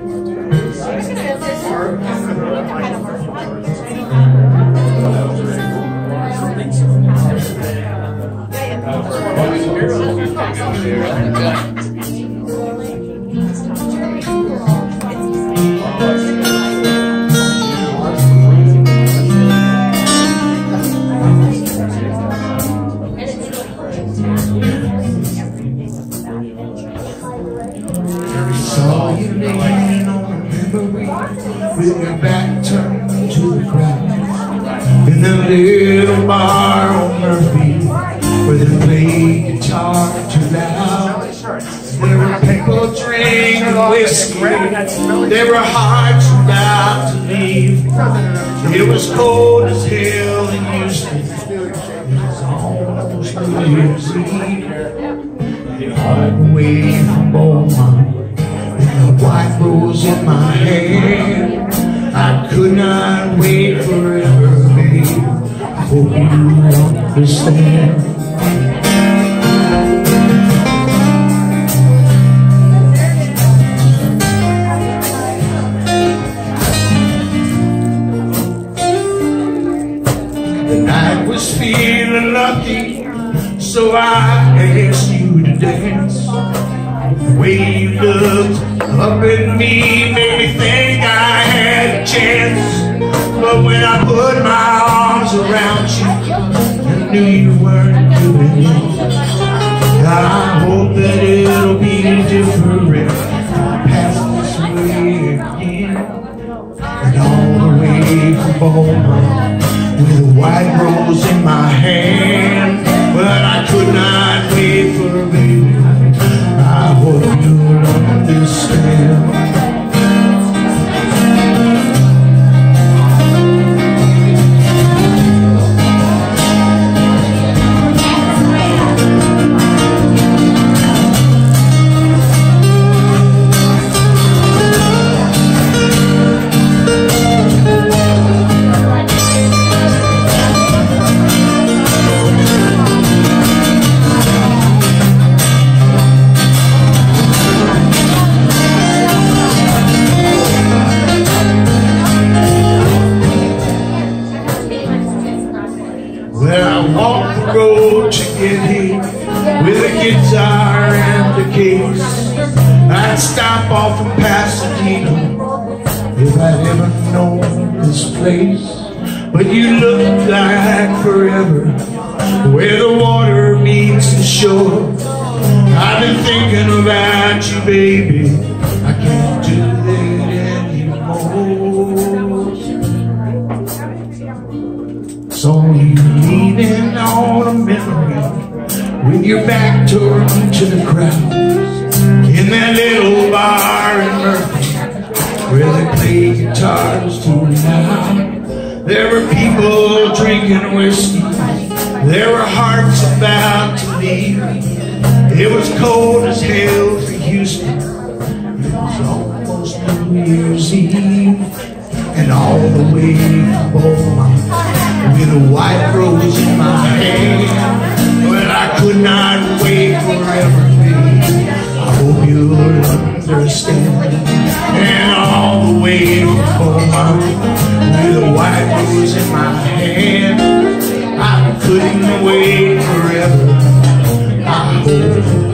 Saw you laying on a memory with your back turned to the crowd in the little bar on Murphy where they played guitar too loud. There were people drinking whiskey, they were hearts about to leave. It was cold as hell in Houston, it was almost New Year's Eve. Hard away from Beaumont, with a white rose in my hand. I could not wait forever, babe. Hope you understand. The night was feeling lucky, so I asked you to dance. The way you looked up at me made me think I had a chance. But when I put my arms around you, I knew you weren't doing it. I hope that it'll be different if I pass this way again. And all the way from Beaumont, with a white rose in my hand. But I could not wait for a baby. I hope you'll understand. Where I walked the road to get here with a guitar and a case. I'd stop off in Pasadena if I'd ever known this place. But you look like forever, where the water meets the shore. I've been thinking about you, baby. I can't do that anymore. So you leaning on a memory with your back turned to the crowd in that little bar in Murphy where they play guitars too loud. There were people drinking whiskey, there were hearts about to leave. It was cold as hell for Houston, it was almost New Year's Eve. And all the way from Beaumont, with a white rose in my hand. But I could not wait forever, babe. I hope you'll understand. And all the way from Beaumont, with a white rose in my hand. I couldn't wait forever. I hope